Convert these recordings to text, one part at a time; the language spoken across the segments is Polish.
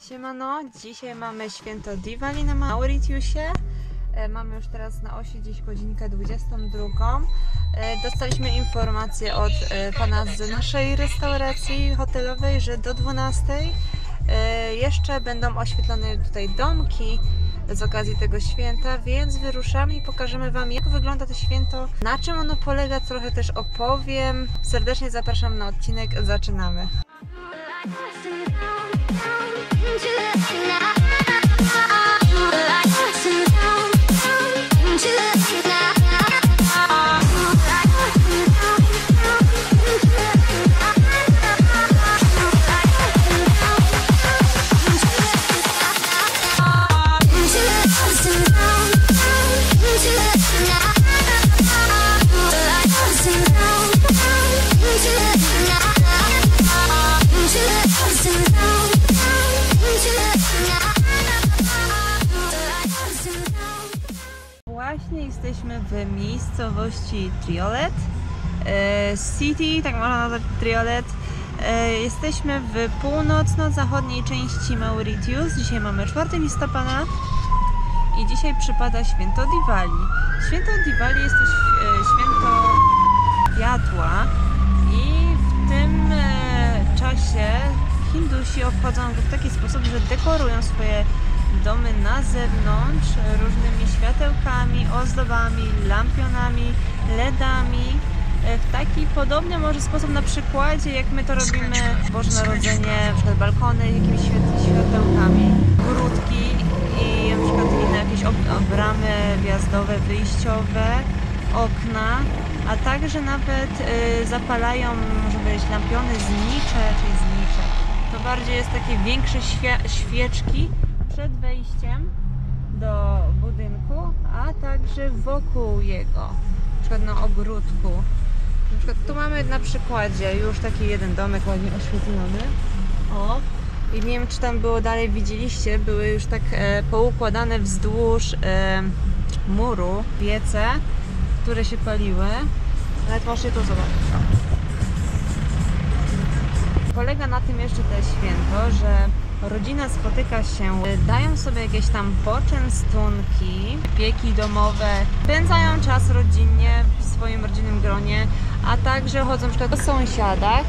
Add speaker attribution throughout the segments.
Speaker 1: Siemano, dzisiaj mamy święto Diwali na Mauritiusie. Mamy już teraz na osi gdzieś godzinkę 22. Dostaliśmy informację od pana z naszej restauracji hotelowej, że do 12 jeszcze będą oświetlone tutaj domki z okazji tego święta, więc wyruszamy i pokażemy wam, jak wygląda to święto, na czym ono polega, trochę też opowiem. Serdecznie zapraszam na odcinek, zaczynamy. Właśnie jesteśmy w miejscowości Triolet City, tak można nazwać Triolet. Jesteśmy w północno-zachodniej części Mauritius. Dzisiaj mamy 4 listopada i dzisiaj przypada święto Diwali. Święto Diwali jest to święto światła i w tym czasie Hindusi obchodzą go w taki sposób, że dekorują swoje domy na zewnątrz różnymi światełkami, ozdobami, lampionami, LEDami. W taki podobny może sposób, na przykładzie jak my to robimy Boże Narodzenie, na przykład balkony jakimiś światełkami, ogródki i na przykład inne jakieś bramy wjazdowe, wyjściowe, okna, a także nawet zapalają, może być lampiony znicze, czyli znicze. To bardziej jest takie większe świeczki przed wejściem do budynku, a także wokół jego, na przykład na ogródku. Na przykład tu mamy na przykładzie już taki jeden domek ładnie oświetlony. O! I nie wiem, czy tam było dalej, widzieliście, były już tak poukładane wzdłuż muru piece, które się paliły. Nawet możecie to zobaczyć. Polega na tym jeszcze to święto, że rodzina spotyka się, dają sobie jakieś tam poczęstunki, pieki domowe, spędzają czas rodzinnie w swoim rodzinnym gronie, a także chodzą na przykład po sąsiadach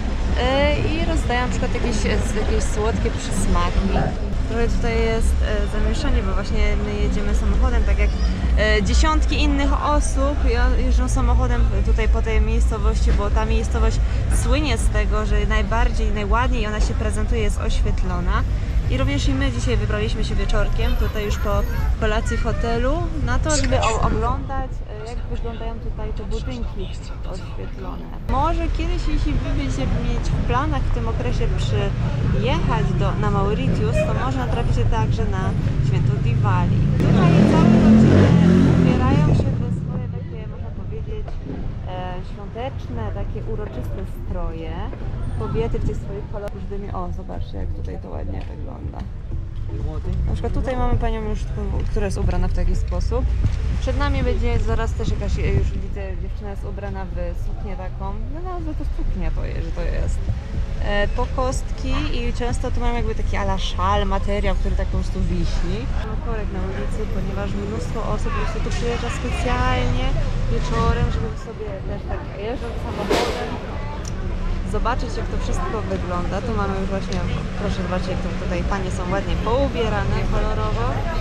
Speaker 1: i rozdają na przykład jakieś słodkie przysmaki. Trochę tutaj jest zamieszanie, bo właśnie my jedziemy samochodem, tak jak dziesiątki innych osób jeżdżą samochodem tutaj po tej miejscowości, bo ta miejscowość słynie z tego, że najładniej ona się prezentuje, jest oświetlona. I również i my dzisiaj wybraliśmy się wieczorkiem, tutaj już po kolacji w hotelu, na to, żeby oglądać, jak wyglądają tutaj te budynki oświetlone. Może kiedyś, jeśli wy będziecie mieć w planach w tym okresie przyjechać na Mauritius, to może natraficie także na święto Diwali. Tutaj całe rodziny ubierają się we swoje takie, można powiedzieć, świąteczne, takie uroczyste stroje. Kobiety w tych swoich kolorach różnymi. O, zobaczcie, jak tutaj to ładnie wygląda. Na przykład tutaj mamy panią już, która jest ubrana w taki sposób. Przed nami będzie zaraz też jakaś, już widzę, dziewczyna jest ubrana w suknię taką, no nazwę to suknia że to jest. Po kostki i często tu mamy jakby taki ala szal, materiał, który tak po prostu wisi. Mamy korek na ulicy, ponieważ mnóstwo osób po prostu tu przyjeżdża specjalnie wieczorem, żeby sobie też tak jeżdżąc samochodem zobaczyć, jak to wszystko wygląda. Tu mamy już właśnie, proszę zobaczyć, jak to tutaj panie są ładnie poubierane kolorowo.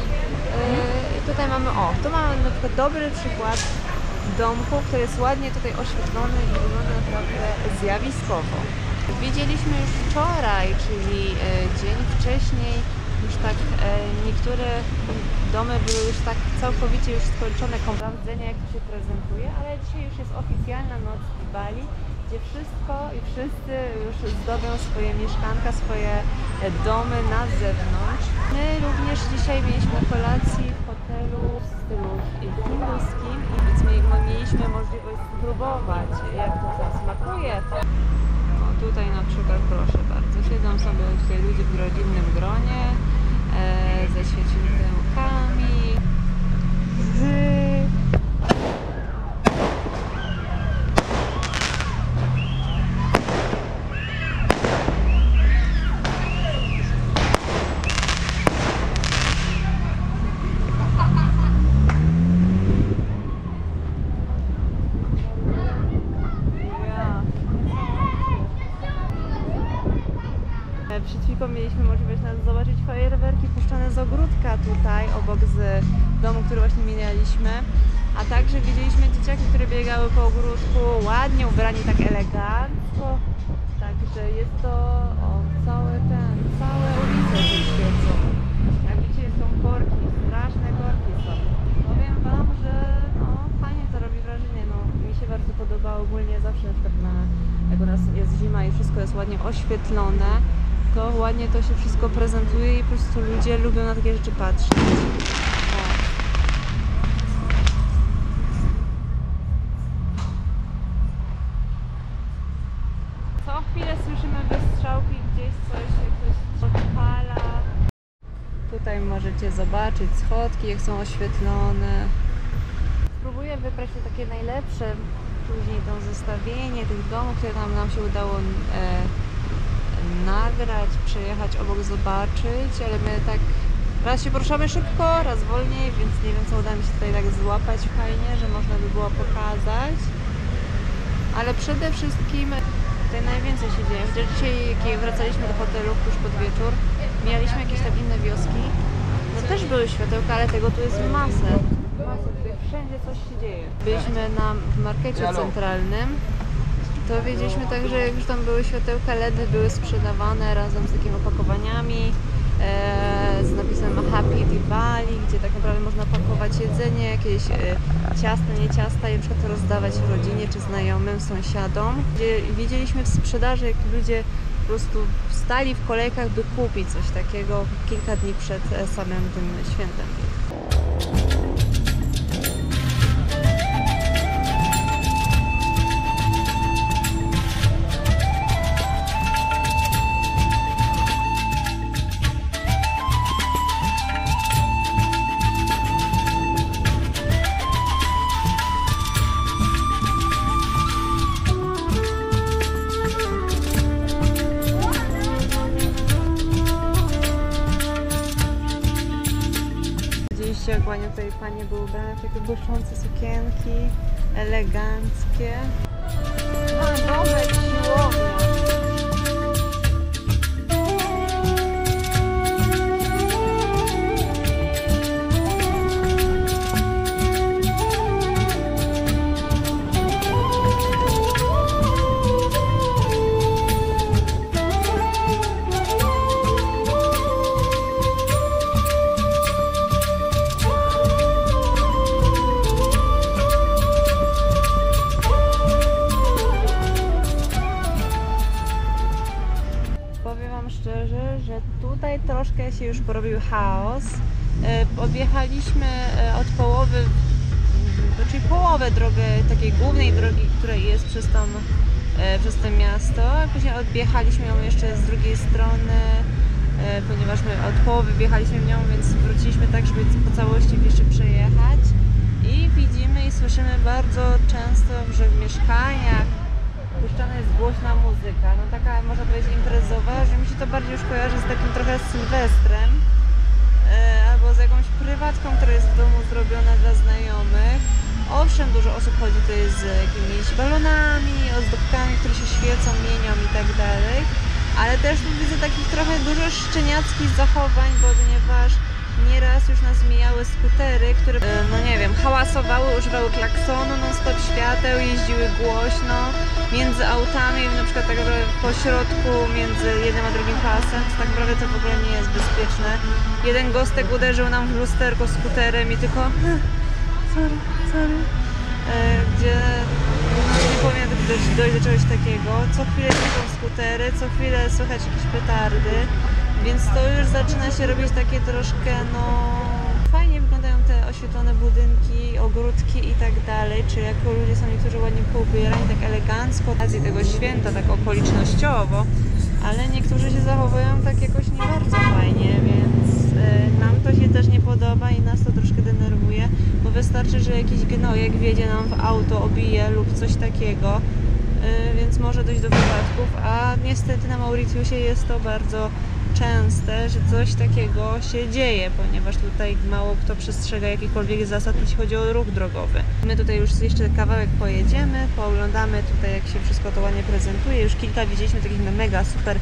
Speaker 1: I tutaj mamy, tu mamy na przykład dobry przykład domku, który jest ładnie tutaj oświetlony i wygląda naprawdę zjawiskowo. Widzieliśmy już wczoraj, czyli dzień wcześniej, już tak niektóre domy były już tak całkowicie już skończone, kompletnie jak to się prezentuje, ale dzisiaj już jest oficjalna noc Diwali, gdzie wszystko i wszyscy już zdobią swoje mieszkanka, swoje domy na zewnątrz. My również dzisiaj mieliśmy kolację w hotelu w stylu hinduskim i więc mieliśmy możliwość spróbować, jak to smakuje. Tutaj na przykład, proszę bardzo, siedzą sobie tutaj ludzie w rodzinnym gronie ze świecidełkami. przed chwilą mieliśmy możliwość zobaczyć fajerwerki puszczane z ogródka tutaj, obok z domu, który właśnie minęliśmy. A także widzieliśmy dzieciaki, które biegały po ogródku, ładnie ubrani, tak elegancko. Także jest to całe ulice się świecą. Jak widzicie, są korki, straszne korki są. Powiem wam, że no, fajnie to robi wrażenie. No, mi się bardzo podoba ogólnie zawsze, na przykład jak u nas jest zima i wszystko jest ładnie oświetlone, to ładnie to się wszystko prezentuje i po prostu ludzie lubią na takie rzeczy patrzeć. Co chwilę słyszymy wystrzałki, gdzieś ktoś odpala. Tutaj możecie zobaczyć schodki, jak są oświetlone. Spróbuję wybrać te takie najlepsze, później to zestawienie tych domów, które nam się udało nagrać, przejechać obok, zobaczyć, ale my tak raz się poruszamy szybko, raz wolniej, więc nie wiem, co uda mi się tutaj tak złapać fajnie, że można by było pokazać. Ale przede wszystkim tutaj najwięcej się dzieje. Chociaż dzisiaj, jak wracaliśmy do hotelu już pod wieczór, mijaliśmy jakieś tam inne wioski, no też były światełka, ale tego tu jest masę. Tutaj wszędzie coś się dzieje. Byliśmy w markecie centralnym, to wiedzieliśmy także, jak już tam były światełka LED, były sprzedawane razem z takimi opakowaniami z napisem Happy Diwali, gdzie tak naprawdę można pakować jedzenie, jakieś ciasta, nie ciasta i na przykład rozdawać rodzinie czy znajomym, sąsiadom. Gdzie widzieliśmy w sprzedaży, jak ludzie po prostu stali w kolejkach, by kupić coś takiego kilka dni przed samym tym świętem. Jak ładnie tutaj panie były ubrane w takie błyszczące sukienki, eleganckie. A, domek, siłownia. Szczerze, że tutaj troszkę się już porobił chaos. Objechaliśmy od połowy, czyli połowę drogę takiej głównej drogi, która jest przez to miasto. Później odjechaliśmy ją jeszcze z drugiej strony, ponieważ my od połowy wjechaliśmy w nią, więc wróciliśmy tak, żeby po całości jeszcze przejechać. I widzimy i słyszymy bardzo często, że w mieszkaniach puszczana jest głośna muzyka, no taka można powiedzieć imprezowa, że mi się to bardziej już kojarzy z takim trochę sylwestrem albo z jakąś prywatką, która jest w domu zrobiona dla znajomych. Owszem, dużo osób chodzi tutaj z jakimiś balonami, ozdóbkami, które się świecą, mienią i tak dalej, ale też tu widzę takich trochę dużo szczeniackich zachowań, ponieważ nieraz już nas mijały skutery, które, no nie wiem, hałasowały, używały klaksonu, non-stop świateł, jeździły głośno między autami, na przykład tak naprawdę po środku między jednym a drugim pasem, to tak naprawdę to w ogóle nie jest bezpieczne. Jeden gostek uderzył nam w lusterko skuterem i tylko sorry, gdzie no, nie powinno dojść do czegoś takiego. Co chwilę są skutery, co chwilę słychać jakieś petardy. Więc to już zaczyna się robić takie troszkę, no fajnie wyglądają te oświetlone budynki, ogródki i tak dalej, czy jako ludzie są niektórzy ładnie poubierani, tak elegancko, z okazji tego święta, tak okolicznościowo, ale niektórzy się zachowują tak jakoś nie bardzo fajnie, więc nam to się też nie podoba i nas to troszkę denerwuje, bo wystarczy, że jakiś gnojek wjedzie nam w auto, obije lub coś takiego, więc może dojść do wypadków, a niestety na Mauritiusie jest to bardzo częste, że coś takiego się dzieje, ponieważ tutaj mało kto przestrzega jakichkolwiek zasad, jeśli chodzi o ruch drogowy. My tutaj już jeszcze kawałek pojedziemy, pooglądamy tutaj, jak się wszystko to ładnie prezentuje. Już kilka widzieliśmy takich mega super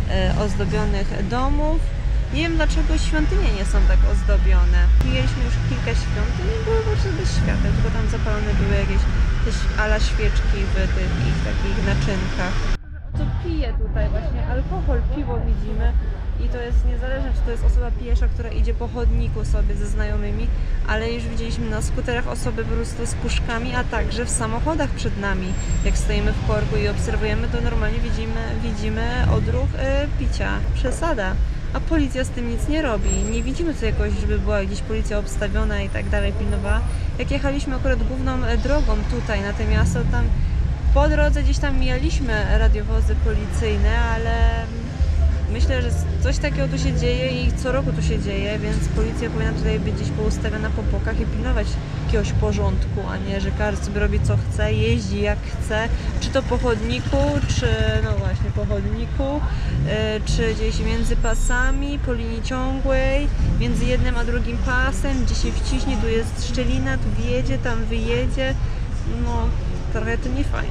Speaker 1: ozdobionych domów. Nie wiem dlaczego świątynie nie są tak ozdobione. Mieliśmy już kilka świątyń i były po prostu bez świateł, tylko tam zapalone były jakieś też ala świeczki w tych ich takich naczynkach. To pije tutaj właśnie alkohol, piwo widzimy i to jest niezależne, czy to jest osoba piesza, która idzie po chodniku sobie ze znajomymi, ale już widzieliśmy na skuterach osoby po prostu z puszkami, a także w samochodach przed nami. Jak stoimy w korku i obserwujemy, to normalnie widzimy odruch picia, przesada. A policja z tym nic nie robi. Nie widzimy tu jakoś, żeby była gdzieś policja obstawiona i tak dalej, pilnowała. Jak jechaliśmy akurat główną drogą tutaj na to miasto, tam po drodze gdzieś tam mijaliśmy radiowozy policyjne, ale myślę, że coś takiego tu się dzieje i co roku tu się dzieje, więc policja powinna tutaj być gdzieś poustawiona po bokach i pilnować jakiegoś porządku, a nie, że każdy sobie robi co chce, jeździ jak chce, czy to po chodniku, czy no właśnie po chodniku, czy gdzieś między pasami, po linii ciągłej, między jednym a drugim pasem, gdzie się wciśnie, tu jest szczelina, tu wjedzie, tam wyjedzie, no trochę to nie fajne.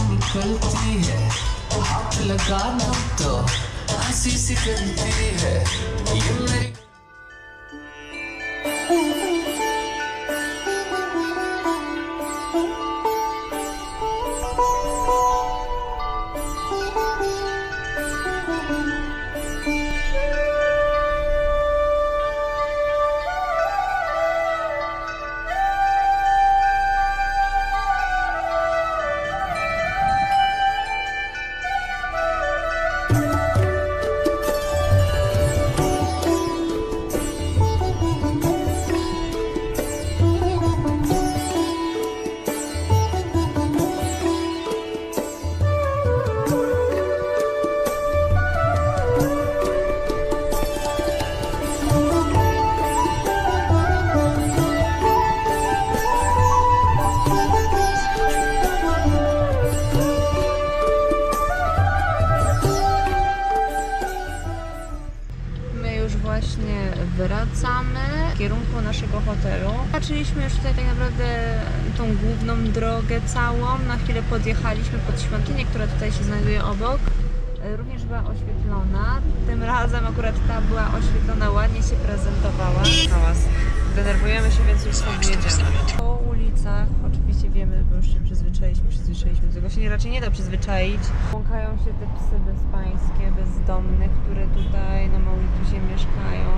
Speaker 1: Właśnie wracamy w kierunku naszego hotelu. Patrzyliśmy już tutaj tak naprawdę tą główną drogę całą. Na chwilę podjechaliśmy pod świątynię, która tutaj się znajduje obok. Również była oświetlona. Tym razem akurat ta była oświetlona, ładnie się prezentowała. Hałas. Denerwujemy się, więc już sobie jedziemy. Po ulicach, oczywiście wiemy, bo już się przyzwyczailiśmy do tego się raczej nie da przyzwyczaić. Błąkają się te psy bezpańskie, bezdomne, które tutaj na Mauritiusie mieszkają.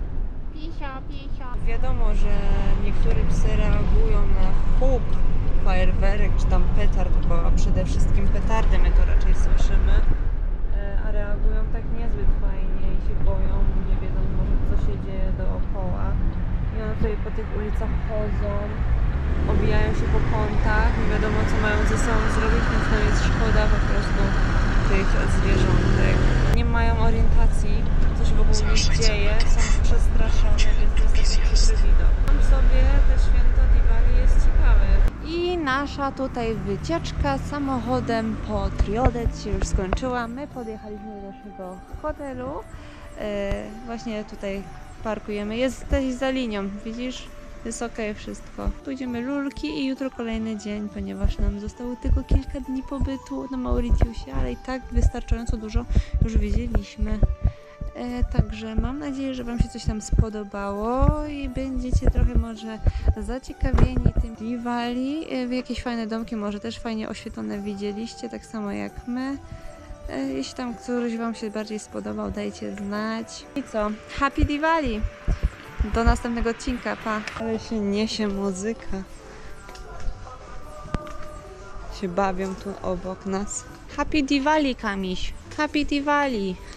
Speaker 1: Pisia. Wiadomo, że niektóre psy reagują na huk, fajerwerek czy tam petard, bo przede wszystkim petardy my to raczej słyszymy, a reagują tak niezbyt fajnie i się boją, nie wiedzą może co się dzieje dookoła. I one tutaj po tych ulicach chodzą, obijają się po kątach, nie wiadomo co mają ze sobą zrobić, więc nam jest szkoda po prostu tych zwierzątek. Nie mają orientacji, co się w ogóle dzieje, są przestraszone, więc to jest taki przykry widok. Tam sobie te święto Diwali jest ciekawe. I nasza tutaj wycieczka samochodem po Triodet się już skończyła. My podjechaliśmy do naszego hotelu. Właśnie tutaj parkujemy. Jesteś za linią, widzisz? Jest ok wszystko. Pójdziemy lulki i jutro kolejny dzień, ponieważ nam zostało tylko kilka dni pobytu na Mauritiusie, ale i tak wystarczająco dużo już widzieliśmy. Także mam nadzieję, że Wam się coś tam spodobało i będziecie trochę może zaciekawieni tym Diwali. Jakieś fajne domki, może też fajnie oświetlone widzieliście, tak samo jak my. Jeśli tam któryś Wam się bardziej spodobał, dajcie znać. I co? Happy Diwali! Do następnego odcinka, pa! Ale się niesie muzyka. Się bawią tu obok nas. Happy Diwali, Kamiś! Happy Diwali!